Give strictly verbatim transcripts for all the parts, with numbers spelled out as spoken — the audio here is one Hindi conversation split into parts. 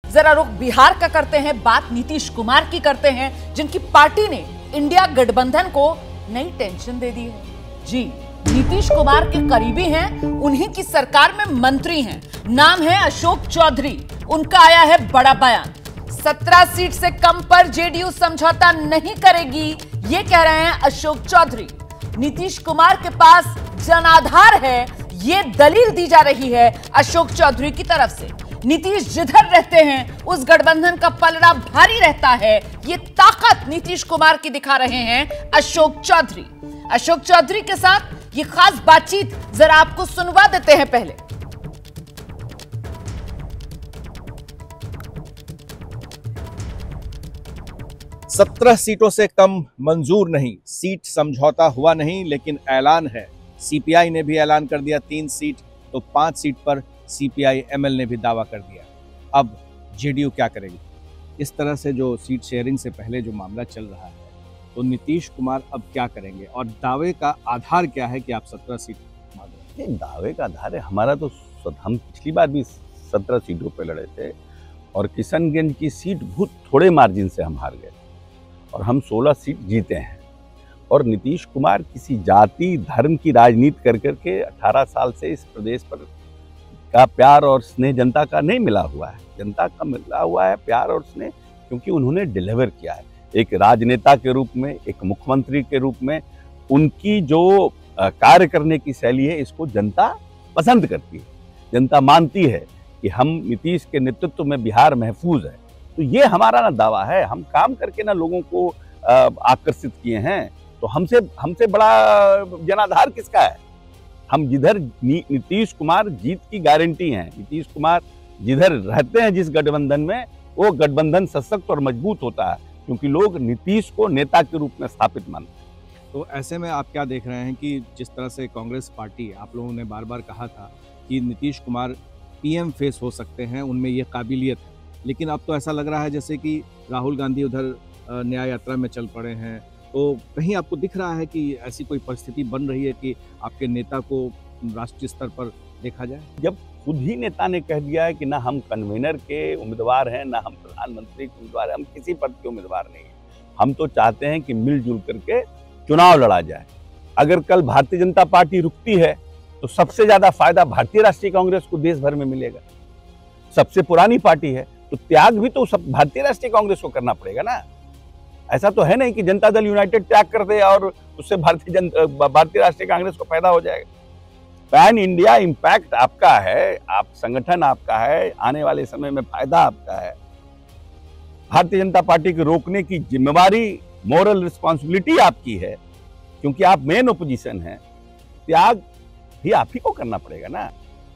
जरा रुख बिहार का करते हैं, बात नीतीश कुमार की करते हैं, जिनकी पार्टी ने इंडिया गठबंधन को नई टेंशन दे दी है। जी, नीतीश कुमार के करीबी हैं, उन्हीं की सरकार में मंत्री हैं, नाम है अशोक चौधरी। उनका आया है बड़ा बयान, सत्रह सीट से कम पर जेडीयू समझौता नहीं करेगी, ये कह रहे हैं अशोक चौधरी। नीतीश कुमार के पास जनाधार है, ये दलील दी जा रही है अशोक चौधरी की तरफ से। नीतीश जिधर रहते हैं उस गठबंधन का पलड़ा भारी रहता है, ये ताकत नीतीश कुमार की दिखा रहे हैं अशोक चौधरी। अशोक चौधरी के साथ ये खास बातचीत जरा आपको सुनवा देते हैं पहले। सत्रह सीटों से कम मंजूर नहीं, सीट समझौता हुआ नहीं, लेकिन ऐलान है। सीपीआई ने भी ऐलान कर दिया तीन सीट, तो पांच सीट पर सीपीआई एमएल ने भी दावा कर दिया। अब जेडीयू क्या करेगी? इस तरह से जो सीट शेयरिंग से पहले जो मामला चल रहा है, तो नीतीश कुमार अब क्या करेंगे और दावे का आधार क्या है कि आप सत्रह सीट मांग रहे हैं? दावे का आधार है हमारा, तो हम पिछली बार भी सत्रह सीटों पर लड़े थे और किशनगंज की सीट बहुत थोड़े मार्जिन से हम हार गए और हम सोलह सीट जीते हैं। और नीतीश कुमार किसी जाति धर्म की राजनीति कर करके अठारह साल से इस प्रदेश पर का प्यार और स्नेह जनता का नहीं मिला हुआ है। जनता का मिला हुआ है प्यार और स्नेह क्योंकि उन्होंने डिलीवर किया है। एक राजनेता के रूप में, एक मुख्यमंत्री के रूप में उनकी जो कार्य करने की शैली है, इसको जनता पसंद करती है। जनता मानती है कि हम नीतीश के नेतृत्व में बिहार महफूज है। तो ये हमारा ना दावा है, हम काम करके ना लोगों को आकर्षित किए हैं। तो हमसे हमसे बड़ा जनाधार किसका है? हम जिधर नीतीश कुमार जीत की गारंटी हैं, नीतीश कुमार जिधर रहते हैं जिस गठबंधन में, वो गठबंधन सशक्त और मजबूत होता है क्योंकि लोग नीतीश को नेता के रूप में स्थापित मानते हैं। तो ऐसे में आप क्या देख रहे हैं कि जिस तरह से कांग्रेस पार्टी, आप लोगों ने बार बार कहा था कि नीतीश कुमार पीएम फेस हो सकते हैं, उनमें ये काबिलियत है, लेकिन अब तो ऐसा लग रहा है जैसे कि राहुल गांधी उधर न्याय यात्रा में चल पड़े हैं। तो कहीं आपको दिख रहा है कि ऐसी कोई परिस्थिति बन रही है कि आपके नेता को राष्ट्रीय स्तर पर देखा जाए? जब खुद ही नेता ने कह दिया है कि ना हम कन्वीनर के उम्मीदवार हैं, ना हम प्रधानमंत्री के उम्मीदवार हैं, हम किसी पद के उम्मीदवार नहीं हैं। हम तो चाहते हैं कि मिलजुल करके चुनाव लड़ा जाए। अगर कल भारतीय जनता पार्टी रुकती है तो सबसे ज्यादा फायदा भारतीय राष्ट्रीय कांग्रेस को देश भर में मिलेगा। सबसे पुरानी पार्टी है तो त्याग भी तो सब भारतीय राष्ट्रीय कांग्रेस को करना पड़ेगा ना। ऐसा तो है नहीं कि जनता दल यूनाइटेड त्याग कर दे और उससे भारतीय जनता भारतीय राष्ट्रीय कांग्रेस को फायदा हो जाएगा। पैन इंडिया इम्पैक्ट आपका है, आप संगठन आपका है, आने वाले समय में फायदा आपका है। भारतीय जनता पार्टी को रोकने की जिम्मेवारी, मोरल रिस्पॉन्सिबिलिटी आपकी है क्योंकि आप मेन ओपोजिशन हैं। त्याग भी आप ही को करना पड़ेगा ना।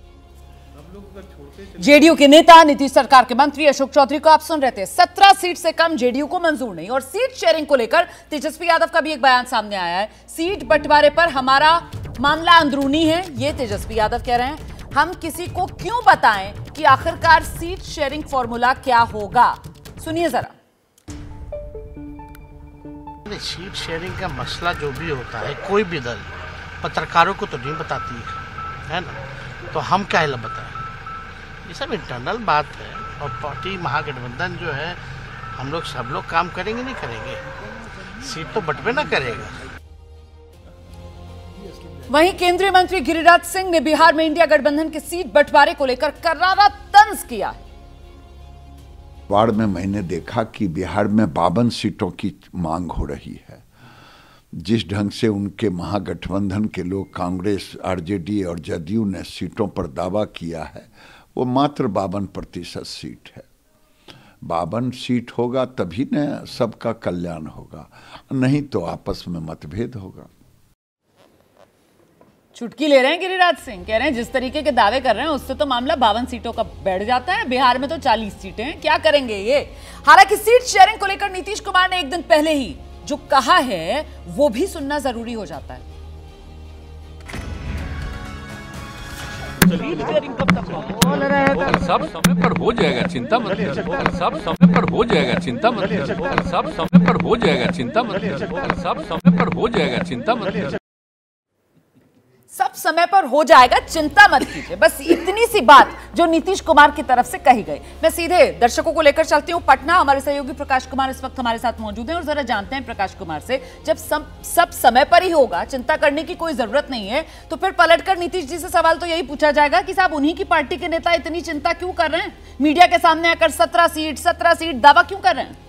जेडीयू के नेता, नीतीश सरकार के मंत्री अशोक चौधरी को आप सुन रहे थे। सत्रह सीट से कम जेडीयू को मंजूर नहीं। और सीट शेयरिंग को लेकर तेजस्वी यादव का भी एक बयान सामने आया है। सीट बंटवारे पर हमारा मामला अंदरूनी है, ये तेजस्वी यादव कह रहे हैं। हम किसी को क्यों बताएं कि आखिरकार सीट शेयरिंग फॉर्मूला क्या होगा, सुनिए जरा। सीट शेयरिंग का मसला जो भी होता है, कोई भी दल पत्रकारों को तो नहीं बताती है, है ना, तो हम क्या बताएं? ये सब इंटरनल बात है। और पार्टी महागठबंधन जो है, हम लोग सब लोग काम करेंगे नहीं करेंगे, सीट तो बंटवे ना करेगा। वहीं केंद्रीय मंत्री गिरिराज सिंह ने बिहार में इंडिया गठबंधन के सीट बंटवारे को लेकर करारा तंज किया है। बाढ़ में मैंने देखा कि बिहार में बावन सीटों की मांग हो रही है। जिस ढंग से उनके महागठबंधन के लोग कांग्रेस, आरजेडी और जदयू ने सीटों पर दावा किया है, वो मात्र बावन प्रतिशत सीट है। बावन सीट होगा तभी न सबका कल्याण होगा, नहीं तो आपस में मतभेद होगा। चुटकी ले रहे हैं गिरिराज सिंह, कह रहे हैं जिस तरीके के दावे कर रहे हैं उससे तो मामला बावन सीटों का बैठ जाता है। बिहार में तो चालीस सीटें हैं, क्या करेंगे ये। हालांकि सीट शेयरिंग को लेकर नीतीश कुमार ने एक दिन पहले ही जो कहा है वो भी सुनना जरूरी हो जाता है। सब समय पर हो जाएगा, चिंता मत कीजिए। सब समय पर हो जाएगा, चिंता मत कीजिए। सब समय पर हो जाएगा, चिंता मत कीजिए। सब समय पर हो जाएगा, चिंता मत कीजिए। सब समय पर हो जाएगा, चिंता मत कीजिए। बस इतनी सी बात जो नीतीश कुमार की तरफ से कही गई। मैं सीधे दर्शकों को लेकर चलती हूं पटना। हमारे सहयोगी प्रकाश कुमार इस वक्त हमारे साथ मौजूद हैं और जरा जानते हैं प्रकाश कुमार से, जब सब सब समय पर ही होगा, चिंता करने की कोई जरूरत नहीं है, तो फिर पलटकर नीतीश जी से सवाल तो यही पूछा जाएगा कि साहब उन्हीं की पार्टी के नेता इतनी चिंता क्यों कर रहे हैं, मीडिया के सामने आकर सत्रह सीट सत्रह सीट दावा क्यों कर रहे हैं?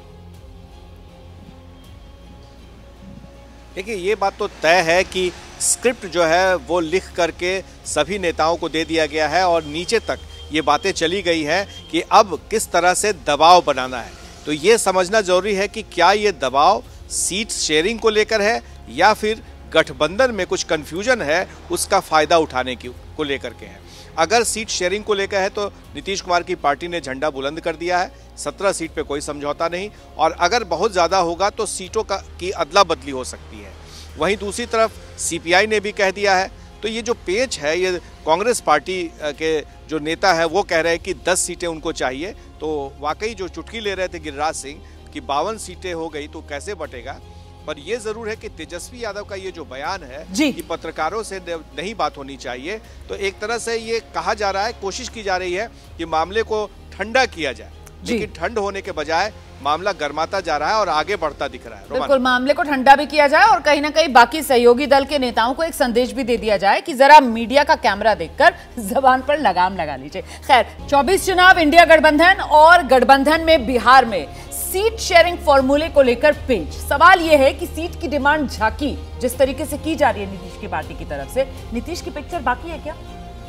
देखिए, ये बात तो तय है कि स्क्रिप्ट जो है वो लिख करके सभी नेताओं को दे दिया गया है और नीचे तक ये बातें चली गई हैं कि अब किस तरह से दबाव बनाना है। तो ये समझना जरूरी है कि क्या ये दबाव सीट शेयरिंग को लेकर है या फिर गठबंधन में कुछ कंफ्यूजन है उसका फायदा उठाने की को लेकर के है। अगर सीट शेयरिंग को लेकर है तो नीतीश कुमार की पार्टी ने झंडा बुलंद कर दिया है, सत्रह सीट पे कोई समझौता नहीं, और अगर बहुत ज़्यादा होगा तो सीटों का की अदला बदली हो सकती है। वहीं दूसरी तरफ सीपीआई ने भी कह दिया है। तो ये जो पेच है, ये कांग्रेस पार्टी के जो नेता है वो कह रहे हैं कि दस सीटें उनको चाहिए। तो वाकई जो चुटकी ले रहे थे गिरिराज सिंह कि बावन सीटें हो गई तो कैसे बटेगा, पर ये जरूर है कि तेजस्वी यादव का ये जो बयान है कि पत्रकारों से नहीं बात होनी चाहिए, तो एक तरह से ये कहा जा रहा है, कोशिश की जा रही है कि मामले को ठंडा किया जाए, लेकिन ठंड होने के बजाय मामला गर्माता जा रहा है और आगे बढ़ता दिख रहा है। बिल्कुल, मामले को ठंडा भी किया जाए और कहीं ना कहीं बाकी सहयोगी दल के नेताओं को एक संदेश भी दे दिया जाए कि जरा मीडिया का कैमरा देखकर जबान पर लगाम लगा लीजिए। खैर, चौबीस चुनाव, इंडिया गठबंधन और गठबंधन में बिहार में सीट शेयरिंग फॉर्मूले को लेकर पेच। सवाल यह है कि सीट की डिमांड झांकी जिस तरीके से की जा रही है नीतीश की पार्टी की तरफ से, नीतीश की पिक्चर बाकी है क्या?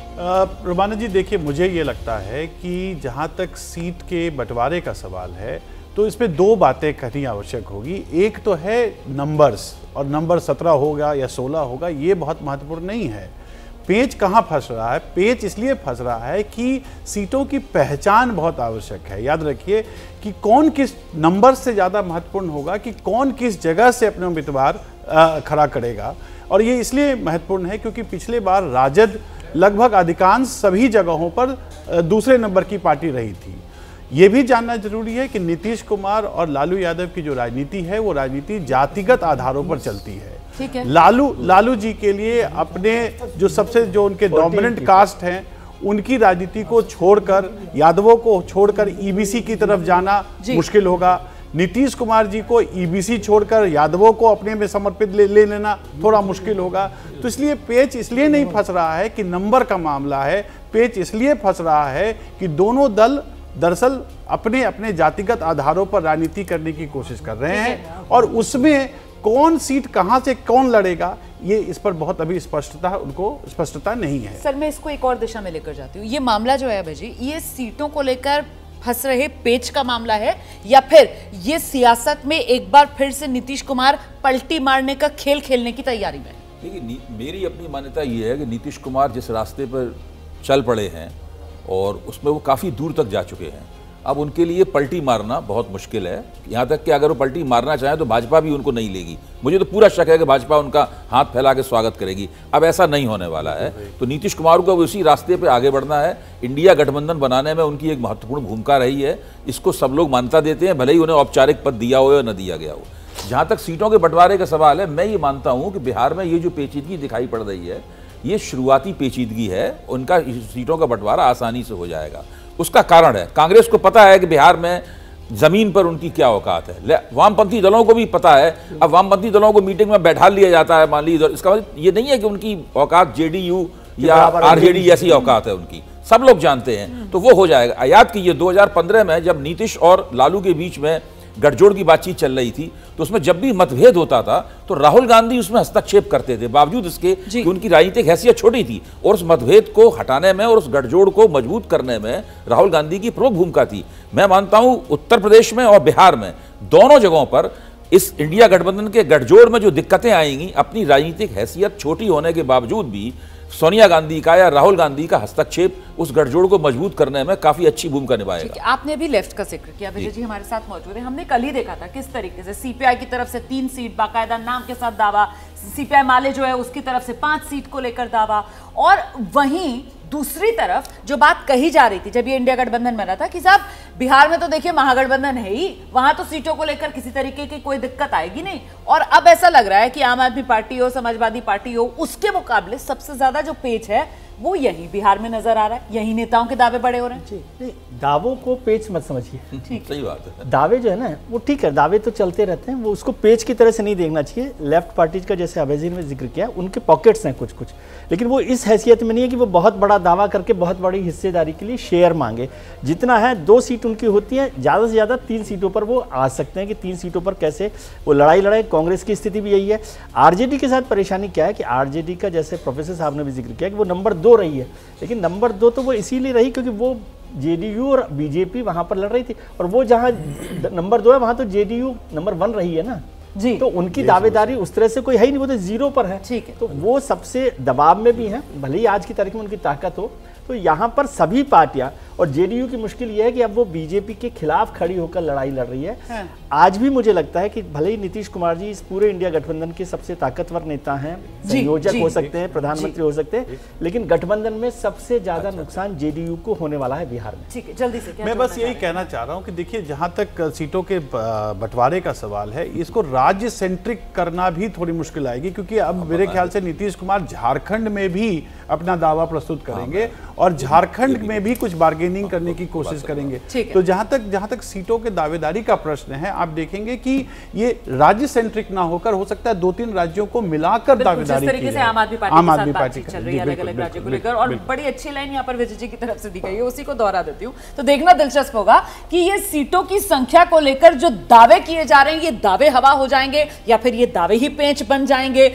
रुमाना जी, देखिए, मुझे ये लगता है कि जहाँ तक सीट के बंटवारे का सवाल है तो इस पे दो बातें करनी आवश्यक होगी। एक तो है नंबर्स, और नंबर सत्रह होगा या सोलह होगा ये बहुत महत्वपूर्ण नहीं है। पेच कहाँ फंस रहा है? पेच इसलिए फंस रहा है कि सीटों की पहचान बहुत आवश्यक है। याद रखिए कि कौन किस नंबर से ज़्यादा महत्वपूर्ण होगा कि कौन किस जगह से अपना उम्मीदवार खड़ा करेगा। और ये इसलिए महत्वपूर्ण है क्योंकि पिछले बार राजद लगभग अधिकांश सभी जगहों पर दूसरे नंबर की पार्टी रही थी। ये भी जानना जरूरी है कि नीतीश कुमार और लालू यादव की जो राजनीति है वो राजनीति जातिगत आधारों पर चलती है। ठीक है। लालू लालू जी के लिए अपने जो सबसे जो उनके डोमिनेंट कास्ट हैं उनकी राजनीति को छोड़कर, यादवों को छोड़कर ईबीसी की तरफ जाना मुश्किल होगा। नीतीश कुमार जी को ईबीसी छोड़कर यादवों को अपने में समर्पित ले, ले लेना थोड़ा मुश्किल होगा। तो इसलिए पेच इसलिए नहीं फंस रहा है कि नंबर का मामला है, पेच इसलिए फंस रहा है कि दोनों दल दरअसल अपने अपने जातिगत आधारों पर राजनीति करने की कोशिश कर रहे हैं और उसमें कौन सीट कहां से कौन लड़ेगा ये इस पर बहुत अभी स्पष्टता उनको स्पष्टता नहीं है। सर, मैं इसको एक और दिशा में लेकर जाती हूँ। ये मामला जो है अभय जी, ये सीटों को लेकर फंस रहे पेच का मामला है या फिर ये सियासत में एक बार फिर से नीतीश कुमार पलटी मारने का खेल खेलने की तैयारी में? देखिए, मेरी अपनी मान्यता ये है कि नीतीश कुमार जिस रास्ते पर चल पड़े हैं और उसमें वो काफ़ी दूर तक जा चुके हैं, अब उनके लिए पलटी मारना बहुत मुश्किल है। यहाँ तक कि अगर वो पलटी मारना चाहें तो भाजपा भी उनको नहीं लेगी। मुझे तो पूरा शक है कि भाजपा उनका हाथ फैला के स्वागत करेगी। अब ऐसा नहीं होने वाला है। तो नीतीश कुमार को उसी रास्ते पे आगे बढ़ना है। इंडिया गठबंधन बनाने में उनकी एक महत्वपूर्ण भूमिका रही है, इसको सब लोग मान्यता देते हैं, भले ही उन्हें औपचारिक पद दिया हो या न दिया गया हो। जहाँ तक सीटों के बंटवारे का सवाल है, मैं ये मानता हूँ कि बिहार में ये जो पेचीदगी दिखाई पड़ रही है ये शुरुआती पेचीदगी है। उनका सीटों का बंटवारा आसानी से हो जाएगा। उसका कारण है, कांग्रेस को पता है कि बिहार में जमीन पर उनकी क्या औकात है। वामपंथी दलों को भी पता है। अब वामपंथी दलों को मीटिंग में बैठा लिया जाता है, मान लीजिए, इसका मतलब ये नहीं है कि उनकी औकात जेडीयू या आरजेडी ऐसी औकात है उनकी, सब लोग जानते हैं। तो वो हो जाएगा। याद कीजिए दो हज़ार पंद्रह में जब नीतीश और लालू के बीच में गठजोड़ की बातचीत चल रही थी तो उसमें जब भी मतभेद होता था तो राहुल गांधी उसमें हस्तक्षेप करते थे, बावजूद इसके कि उनकी राजनीतिक हैसियत छोटी थी। और उस मतभेद को हटाने में और उस गठजोड़ को मजबूत करने में राहुल गांधी की प्रमुख भूमिका थी। मैं मानता हूं उत्तर प्रदेश में और बिहार में दोनों जगहों पर इस इंडिया गठबंधन के गठजोड़ में जो दिक्कतें आएंगी, अपनी राजनीतिक हैसियत छोटी होने के बावजूद भी सोनिया गांधी का या राहुल गांधी का हस्तक्षेप उस गठजोड़ को मजबूत करने में काफी अच्छी भूमिका निभाएगा। आपने भी लेफ्ट का जिक्र किया, विजय जी हमारे साथ मौजूद है। हमने कल ही देखा था किस तरीके से सीपीआई की तरफ से तीन सीट बाकायदा नाम के साथ दावा, सीपीआई माले जो है उसकी तरफ से पांच सीट को लेकर दावा, और वहीं दूसरी तरफ जो बात कही जा रही थी जब ये इंडिया गठबंधन बना था कि साहब बिहार में तो देखिए महागठबंधन है ही, वहां तो सीटों को लेकर किसी तरीके की कोई दिक्कत आएगी नहीं, और अब ऐसा लग रहा है कि आम आदमी पार्टी हो, समाजवादी पार्टी हो, उसके मुकाबले सबसे ज्यादा जो पेच है वो यही बिहार में नजर आ रहा है, यही नेताओं के दावे बड़े हो रहे हैं। जी नहीं, दावों को पेच मत समझिए। ठीक सही बात है। दावे जो है ना वो ठीक है, दावे तो चलते रहते हैं, वो उसको पेच की तरह से नहीं देखना चाहिए। लेफ्ट पार्टीज का जैसे अभय जी ने जिक्र किया, उनके पॉकेट्स हैं कुछ कुछ, लेकिन वो इस हैसियत में नहीं है कि वो बहुत बड़ा दावा करके बहुत बड़ी हिस्सेदारी के लिए शेयर मांगे। जितना है दो सीट उनकी होती है, ज़्यादा से ज़्यादा तीन सीटों पर वो आ सकते हैं कि तीन सीटों पर कैसे वो लड़ाई लड़ाए। कांग्रेस की स्थिति भी यही है। आरजेडी के साथ परेशानी क्या है कि आरजेडी का जैसे प्रोफेसर साहब ने भी जिक्र किया कि वो नंबर दो रही है, लेकिन नंबर दो तो वो इसीलिए रही क्योंकि वो जेडीयू और बीजेपी वहां पर लड़ रही थी, और वो जहां नंबर दो है वहां तो जेडीयू नंबर वन रही है ना जी, तो उनकी दावेदारी उस तरह से कोई है ही नहीं, वो तो जीरो पर है। ठीक है, तो वो सबसे दबाव में भी हैं, भले ही आज की तारीख में उनकी ताकत हो। तो यहाँ पर सभी पार्टियां, और जेडीयू की मुश्किल ये है कि अब वो बीजेपी के खिलाफ खड़ी होकर लड़ाई लड़ रही है। हाँ। आज भी मुझे लगता है कि भले ही नीतीश कुमार जी इस पूरे इंडिया गठबंधन के सबसे ताकतवर नेता हैं, संयोजक हो सकते हैं, प्रधानमंत्री हो सकते हैं, लेकिन गठबंधन में सबसे ज्यादा नुकसान जेडीयू को होने वाला है बिहार में। ठीक है, जल्दी से क्या मैं बस यही कहना चाह रहा हूं कि देखिए, जहां तक सीटों के बंटवारे का सवाल है, इसको राज्य सेंट्रिक करना भी थोड़ी मुश्किल आएगी, क्योंकि अब मेरे ख्याल से नीतीश कुमार झारखंड में भी अपना दावा प्रस्तुत करेंगे और झारखंड में भी कुछ बार्गेनिंग करने की कोशिश करेंगे। तो जहां तक जहां तक सीटों के दावेदारी का प्रश्न है, आप देखेंगे कि ये राज्य सेंट्रिक ना होकर हो सकता है दो तीन राज्यों को मिलाकर दावेदारी तरीके से आम आदमी पार्टी आम के आदमी साथ पार्टी बातचीत चल रही है अलग अलग राज्यों को लेकर, और बिल्कुल। बड़ी अच्छी लाइन यहाँ पर विजय जी की तरफ से दी गई है, उसी को दोहरा देती हूँ। तो देखना दिलचस्प होगा कि ये सीटों की संख्या को लेकर जो दावे किए जा रहे हैं, ये दावे हवा हो जाएंगे या फिर ये दावे ही पेंच बन जाएंगे।